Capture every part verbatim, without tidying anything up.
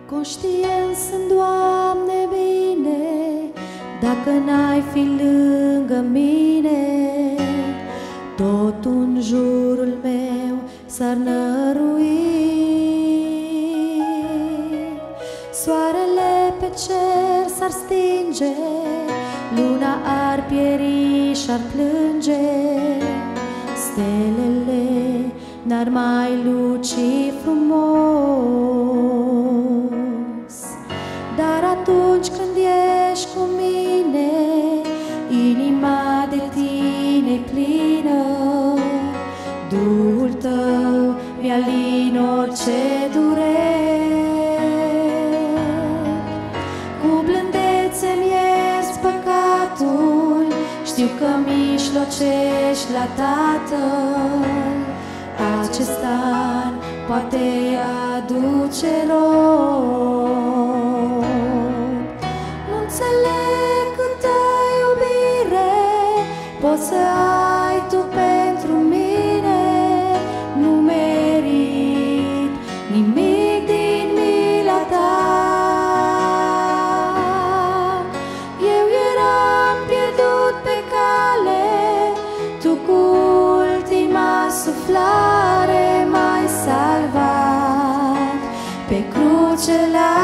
Conștient sunt, Doamne, bine, dacă n-ai fi lângă mine, tot în jurul meu s-ar nărui. Soarele pe cer s-ar stinge, luna ar pieri și-ar plânge, stelele n-ar mai luci frumos. Dar atunci când ești cu mine, inima de tine plină, Duhul tău mi-alin orice dureri. Cu blândețe-mi ierți păcatul, știu că mijlocești la Tatăl. Acest an poate aduce rod. Nu înțeleg câtă iubire poți să ai tu pentru mine. Nu merit nimic din mila ta. Eu eram pierdut pe cale, tu cu ultima suflare m-ai salvat pe cruce la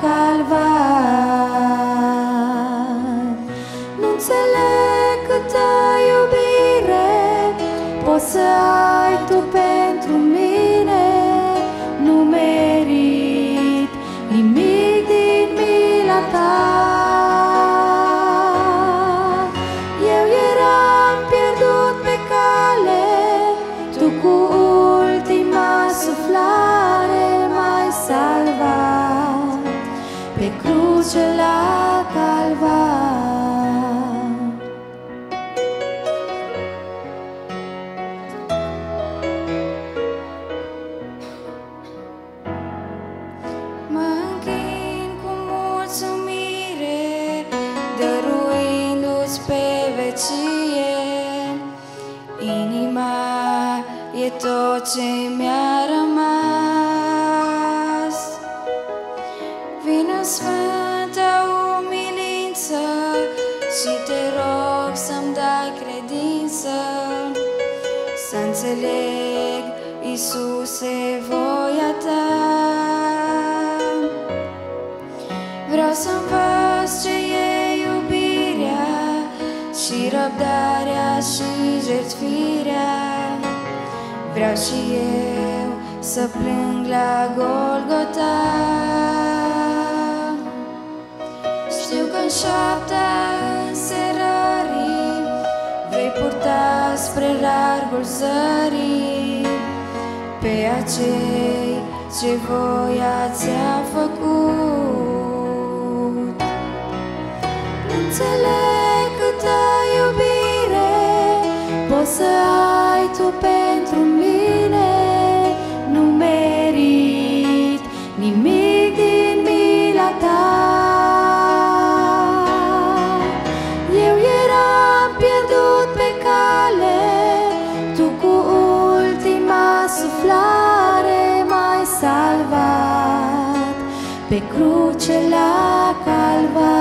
Calvar. Nu înțeleg câtă iubire poți să ai tu pentru mine. Nu merit nimic din mila ta. Eu eram pierdut pe cale, tu cu ultima suflare m-ai salvat pe cruce la Calvar. Mă închin cu mulțumire, dăruindu-ți pe vecie. Inima e tot ce mi-a rămas. Vino sfântă umilință și te rog să-mi dai credință, să înțeleg, Iisuse, voia ta. Vreau să învăț ce e iubirea și răbdarea și jertfirea. Vreau și eu să plâng la Golgota. Știu că-n șaptea înserării vei purta spre largul zării pe acei ce voia ți-a făcut. Înțeleg câtă iubire poți să ai tu pentru mine. Nu merit nimic din mila ta. Eu eram pierdut pe cale, tu cu ultima suflare m-ai salvat pe cruce la Calvar.